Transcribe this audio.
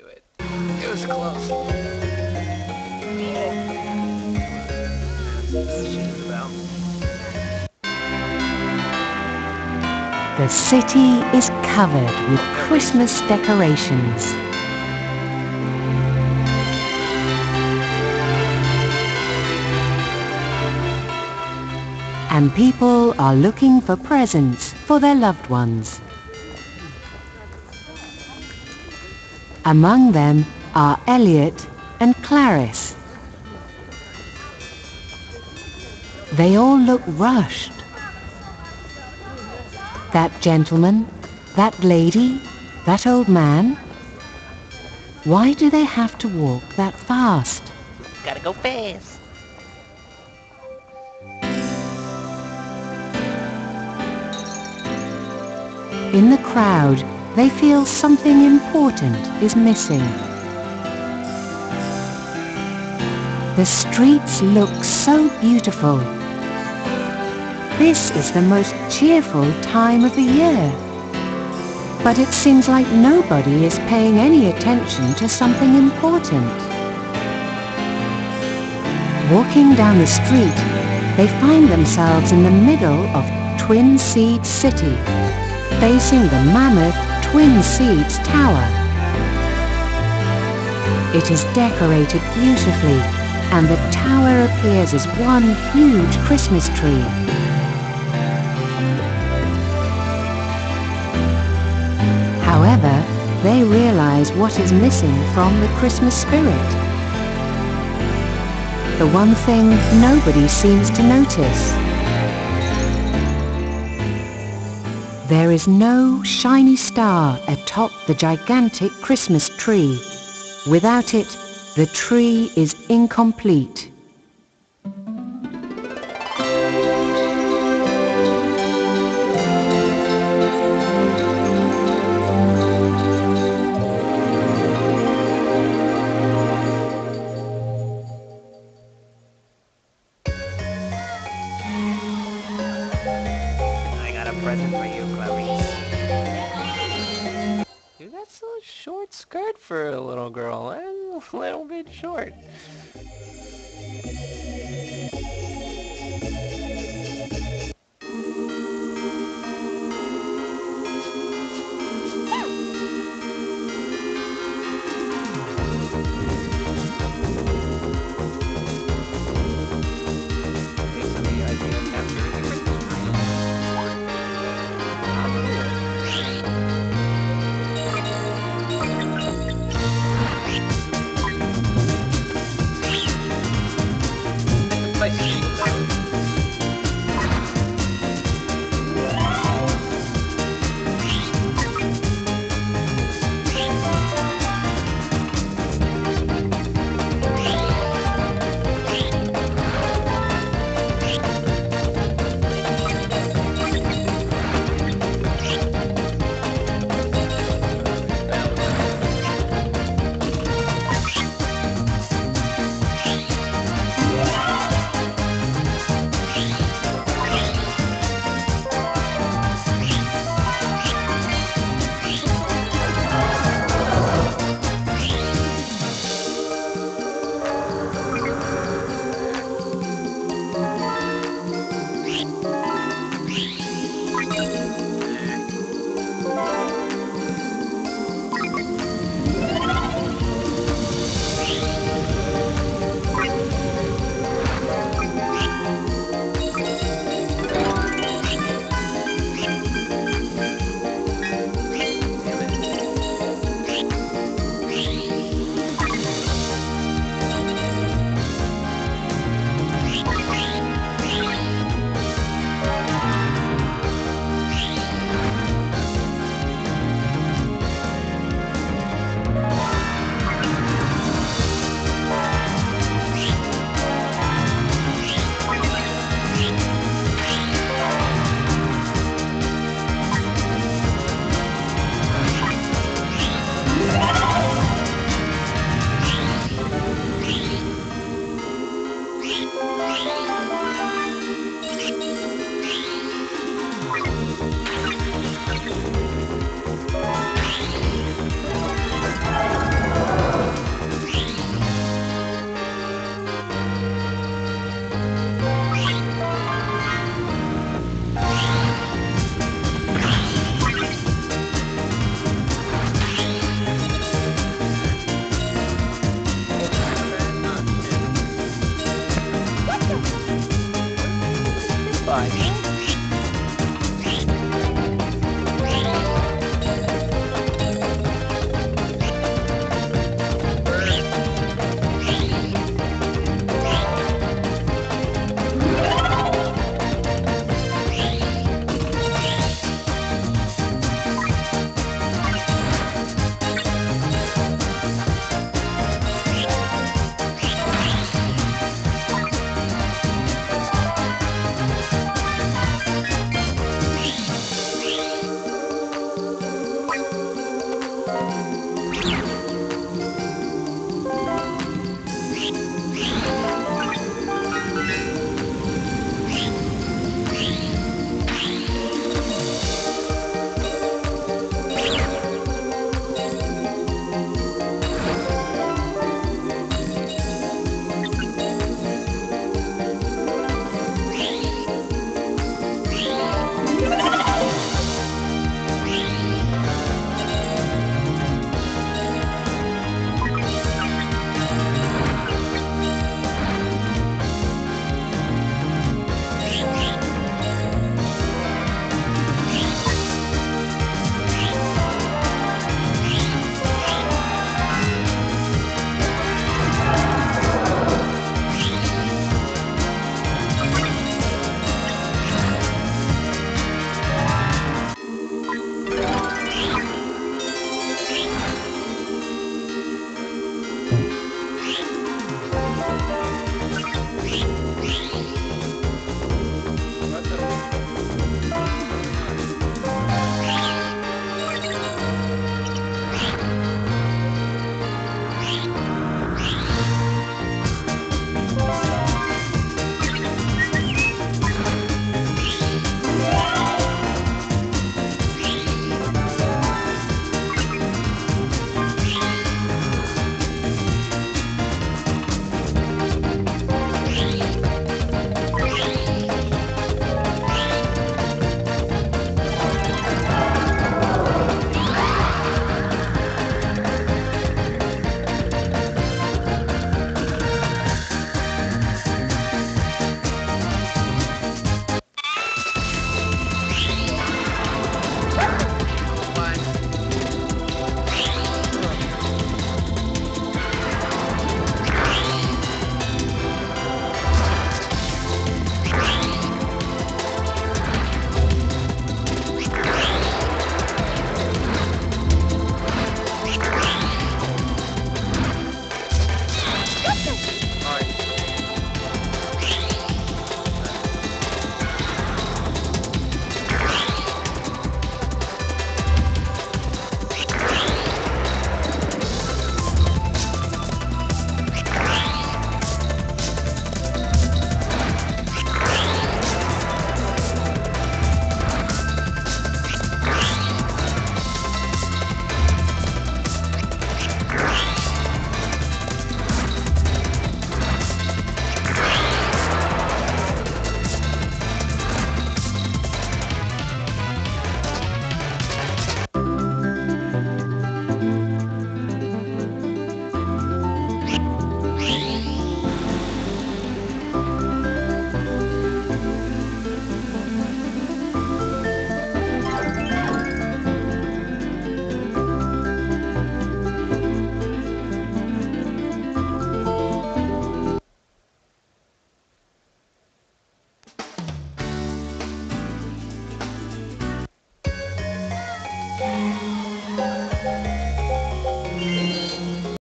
it. It was close. She's about. The city is covered with Christmas decorations. And people are looking for presents for their loved ones. Among them are Elliot and Clarice. They all look rushed. That gentleman, that lady, that old man. Why do they have to walk that fast? Gotta go fast. In the crowd, they feel something important is missing. The streets look so beautiful. This is the most cheerful time of the year. But it seems like nobody is paying any attention to something important. Walking down the street, they find themselves in the middle of Twin Seeds City, facing the mammoth Twin Seeds Tower. It is decorated beautifully, and the tower appears as one huge Christmas tree. However, they realize what is missing from the Christmas spirit. The one thing nobody seems to notice. There is no shiny star atop the gigantic Christmas tree. Without it, the tree is incomplete. I got a present for you, Clarice. Dude, that's a short skirt for a little girl. That's a little bit short. Okay, so the idea is capture the Christmas tree. Bye.